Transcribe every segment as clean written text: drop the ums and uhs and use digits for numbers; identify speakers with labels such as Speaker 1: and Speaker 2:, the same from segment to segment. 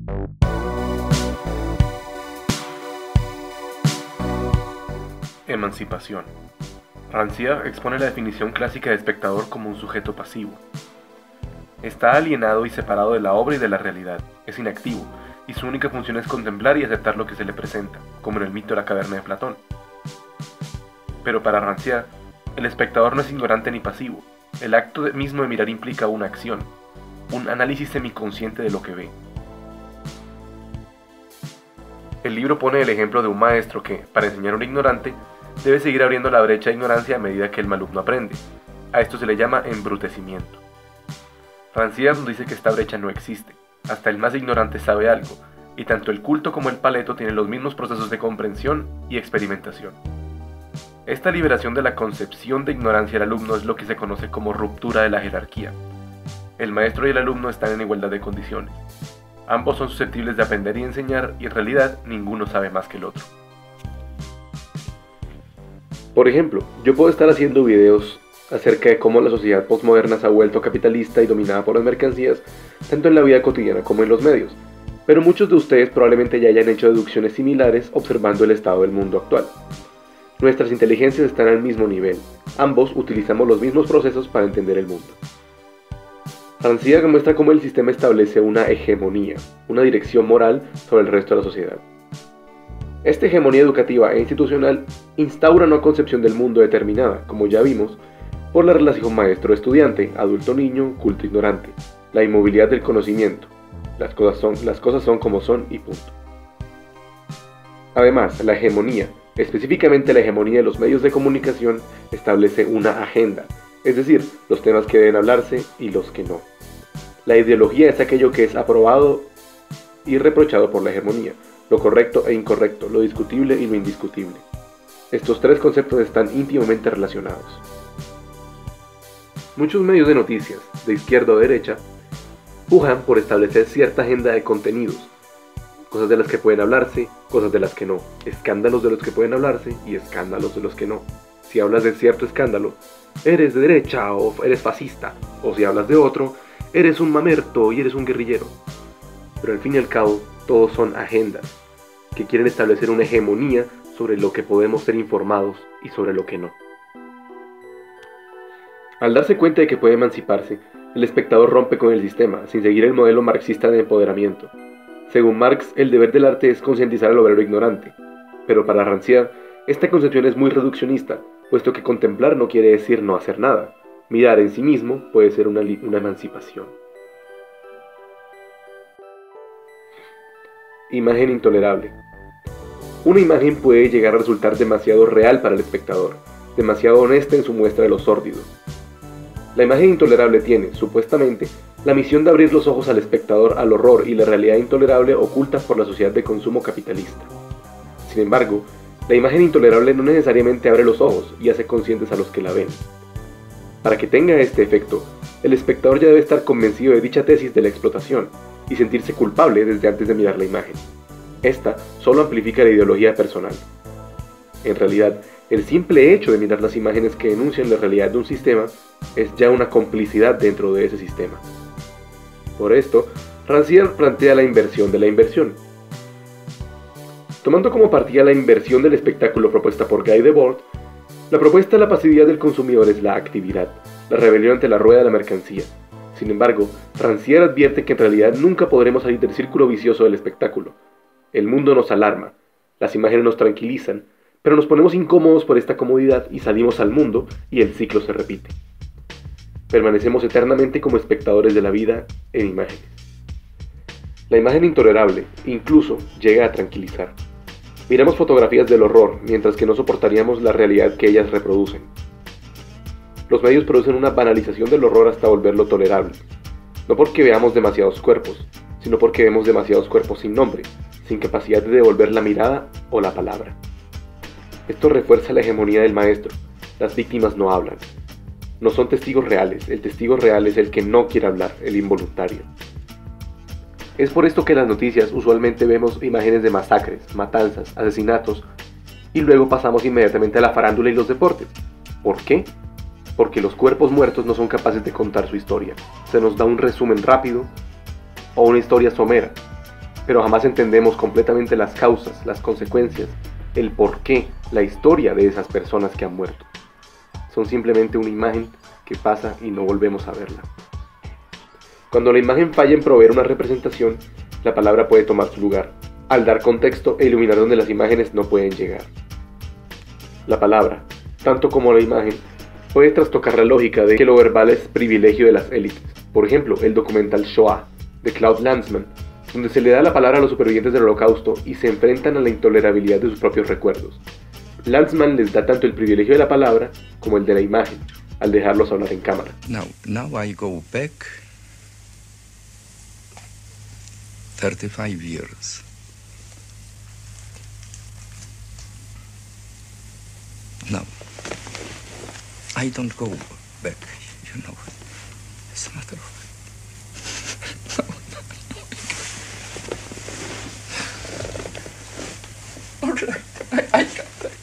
Speaker 1: Emancipación. Rancière expone la definición clásica de espectador como un sujeto pasivo. Está alienado y separado de la obra y de la realidad, es inactivo, y su única función es contemplar y aceptar lo que se le presenta, como en el mito de la caverna de Platón. Pero para Rancière, el espectador no es ignorante ni pasivo. El acto mismo de mirar implica una acción, un análisis semiconsciente de lo que ve. El libro pone el ejemplo de un maestro que, para enseñar a un ignorante, debe seguir abriendo la brecha de ignorancia a medida que el alumno aprende. A esto se le llama embrutecimiento. Rancière nos dice que esta brecha no existe. Hasta el más ignorante sabe algo, y tanto el culto como el paleto tienen los mismos procesos de comprensión y experimentación. Esta liberación de la concepción de ignorancia del alumno es lo que se conoce como ruptura de la jerarquía. El maestro y el alumno están en igualdad de condiciones. Ambos son susceptibles de aprender y enseñar, y en realidad ninguno sabe más que el otro. Por ejemplo, yo puedo estar haciendo videos acerca de cómo la sociedad postmoderna se ha vuelto capitalista y dominada por las mercancías, tanto en la vida cotidiana como en los medios, pero muchos de ustedes probablemente ya hayan hecho deducciones similares observando el estado del mundo actual. Nuestras inteligencias están al mismo nivel, ambos utilizamos los mismos procesos para entender el mundo. Rancière muestra cómo el sistema establece una hegemonía, una dirección moral sobre el resto de la sociedad. Esta hegemonía educativa e institucional instaura una concepción del mundo determinada, como ya vimos, por la relación maestro-estudiante, adulto-niño, culto-ignorante, la inmovilidad del conocimiento. Las cosas son como son y punto. Además, la hegemonía, específicamente la hegemonía de los medios de comunicación, establece una agenda, es decir, los temas que deben hablarse y los que no. La ideología es aquello que es aprobado y reprochado por la hegemonía, lo correcto e incorrecto, lo discutible y lo indiscutible. Estos tres conceptos están íntimamente relacionados. Muchos medios de noticias, de izquierda o derecha, pujan por establecer cierta agenda de contenidos, cosas de las que pueden hablarse, cosas de las que no, escándalos de los que pueden hablarse y escándalos de los que no. Si hablas de cierto escándalo, eres de derecha o eres fascista, o si hablas de otro, eres un mamerto y eres un guerrillero. Pero al fin y al cabo, todos son agendas, que quieren establecer una hegemonía sobre lo que podemos ser informados y sobre lo que no. Al darse cuenta de que puede emanciparse, el espectador rompe con el sistema, sin seguir el modelo marxista de empoderamiento. Según Marx, el deber del arte es concientizar al obrero ignorante, pero para Rancière, esta concepción es muy reduccionista, puesto que contemplar no quiere decir no hacer nada. Mirar en sí mismo puede ser una emancipación. Imagen intolerable. Una imagen puede llegar a resultar demasiado real para el espectador, demasiado honesta en su muestra de lo sórdido. La imagen intolerable tiene, supuestamente, la misión de abrir los ojos al espectador al horror y la realidad intolerable ocultas por la sociedad de consumo capitalista. Sin embargo, la imagen intolerable no necesariamente abre los ojos y hace conscientes a los que la ven. Para que tenga este efecto, el espectador ya debe estar convencido de dicha tesis de la explotación y sentirse culpable desde antes de mirar la imagen. Esta solo amplifica la ideología personal. En realidad, el simple hecho de mirar las imágenes que denuncian la realidad de un sistema es ya una complicidad dentro de ese sistema. Por esto, Rancière plantea la inversión de la inversión. Tomando como partida la inversión del espectáculo propuesta por Guy Debord, la propuesta de la pasividad del consumidor es la actividad, la rebelión ante la rueda de la mercancía. Sin embargo, Rancière advierte que en realidad nunca podremos salir del círculo vicioso del espectáculo. El mundo nos alarma, las imágenes nos tranquilizan, pero nos ponemos incómodos por esta comodidad y salimos al mundo y el ciclo se repite. Permanecemos eternamente como espectadores de la vida en imágenes. La imagen intolerable, incluso, llega a tranquilizar. Miramos fotografías del horror, mientras que no soportaríamos la realidad que ellas reproducen. Los medios producen una banalización del horror hasta volverlo tolerable. No porque veamos demasiados cuerpos, sino porque vemos demasiados cuerpos sin nombre, sin capacidad de devolver la mirada o la palabra. Esto refuerza la hegemonía del maestro. Las víctimas no hablan. No son testigos reales. El testigo real es el que no quiere hablar, el involuntario. Es por esto que en las noticias usualmente vemos imágenes de masacres, matanzas, asesinatos, y luego pasamos inmediatamente a la farándula y los deportes. ¿Por qué? Porque los cuerpos muertos no son capaces de contar su historia. Se nos da un resumen rápido o una historia somera. pero jamás entendemos completamente las causas, las consecuencias, el porqué, la historia de esas personas que han muerto. Son simplemente una imagen que pasa y no volvemos a verla. Cuando la imagen falla en proveer una representación, la palabra puede tomar su lugar, al dar contexto e iluminar donde las imágenes no pueden llegar. La palabra, tanto como la imagen, puede trastocar la lógica de que lo verbal es privilegio de las élites. Por ejemplo, el documental Shoah, de Claude Lanzmann, donde se le da la palabra a los supervivientes del Holocausto y se enfrentan a la intolerabilidad de sus propios recuerdos. Lanzmann les da tanto el privilegio de la palabra como el de la imagen, al dejarlos hablar en cámara.
Speaker 2: Now I go back 35 years. No, I don't go back, you know. It's a matter of... No. All right, I got that.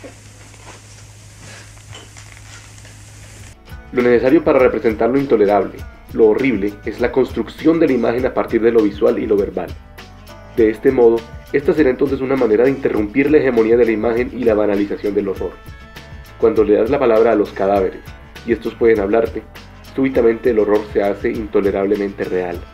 Speaker 1: Lo necesario para representar lo intolerable, lo horrible, es la construcción de la imagen a partir de lo visual y lo verbal. De este modo, esta será entonces una manera de interrumpir la hegemonía de la imagen y la banalización del horror. Cuando le das la palabra a los cadáveres, y estos pueden hablarte, súbitamente el horror se hace intolerablemente real.